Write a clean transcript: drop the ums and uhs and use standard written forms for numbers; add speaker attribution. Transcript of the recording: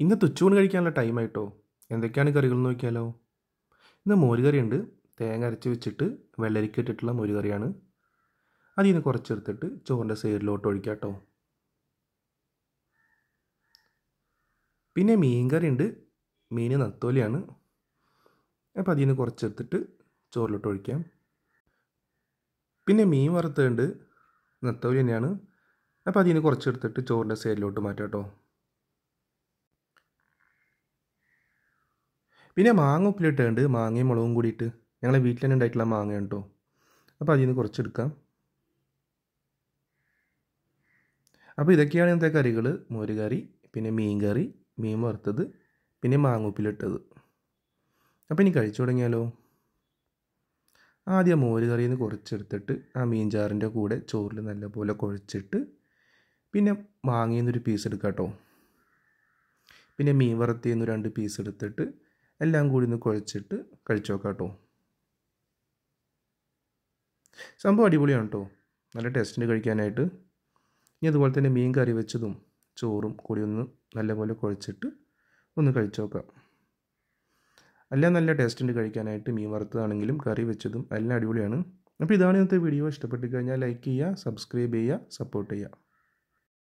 Speaker 1: ഇന്നത്തെ ഉച്ചയൂണ് കഴിക്കാനുള്ള ടൈമായിട്ടോ. എന്തൊക്കെയാണ് കറികളെന്ന് നോക്കിയാലോ. ഇന്ന് മോരുകറിയുണ്ട്. തേങ്ങ അരച്ച് വെച്ചിട്ട് വെള്ളരിക്ക ഇട്ടിട്ടുള്ള മോരുകറിയാണ്. അതിൽ നിന്ന് കുറച്ചെടുത്തിട്ട് ചോറിൻ്റെ സൈഡിലോട്ട് ഒഴിക്കാം കേട്ടോ. പിന്നെ മീൻ കറിയുണ്ട്. മീൻ നത്തോലിയാണ്. അപ്പോൾ അതിൽ നിന്ന് കുറച്ചെടുത്തിട്ട് ചോറിലോട്ട് ഒഴിക്കാം. പിന്നെ മീൻ വറുത്തുണ്ട്. നത്തോലി തന്നെയാണ്. അപ്പോൾ അതിൽ നിന്ന് കുറച്ചെടുത്തിട്ട് ചോറിൻ്റെ സൈഡിലോട്ട് മാറ്റാം കേട്ടോ. പിന്നെ മാങ്ങ ഉപ്പിലിട്ടുണ്ട്. മാങ്ങയും മുളകും കൂടിയിട്ട് ഞങ്ങളെ വീട്ടിൽ തന്നെ ഉണ്ടായിട്ടുള്ള മാങ്ങയാണ് കേട്ടോ. അപ്പോൾ അതിൽ നിന്ന് കുറച്ചെടുക്കാം. അപ്പോൾ ഇതൊക്കെയാണ് ഇന്നത്തെ കറികൾ. മോര് കറി, പിന്നെ മീൻ കറി, മീൻ വറുത്തത്, പിന്നെ മാങ്ങ ഉപ്പിലിട്ടത്. അപ്പോൾ ഇനി കഴിച്ചു തുടങ്ങിയാലോ. ആദ്യം മോര് കറിയിൽ നിന്ന് കുറച്ചെടുത്തിട്ട് ആ മീൻ ചാറിൻ്റെ കൂടെ ചോറിൽ നല്ലപോലെ കുഴച്ചിട്ട് പിന്നെ മാങ്ങയിൽ നിന്നൊരു പീസ് എടുക്കാം കേട്ടോ. പിന്നെ മീൻ വറുത്തിൽ നിന്ന് 2 പീസ് എടുത്തിട്ട് എല്ലാം കൂടി ഒന്ന് കുഴച്ചിട്ട് കഴിച്ചു നോക്കാം കേട്ടോ. സംഭവം അടിപൊളിയാണ് കേട്ടോ. നല്ല ടേസ്റ്റിന് കഴിക്കാനായിട്ട്. ഇനി അതുപോലെ തന്നെ മീൻ കറി വെച്ചതും ചോറും കൂടി ഒന്ന് നല്ലപോലെ കുഴച്ചിട്ട് ഒന്ന് കഴിച്ചു നോക്കാം. എല്ലാം നല്ല ടേസ്റ്റിന് കഴിക്കാനായിട്ട്. മീൻ വറുത്തതാണെങ്കിലും കറി വെച്ചതും എല്ലാം അടിപൊളിയാണ്. അപ്പോൾ ഇതാണ് ഇന്നത്തെ വീഡിയോ. ഇഷ്ടപ്പെട്ട് കഴിഞ്ഞാൽ ലൈക്ക് ചെയ്യുക, സബ്സ്ക്രൈബ് ചെയ്യുക, സപ്പോർട്ട് ചെയ്യുക.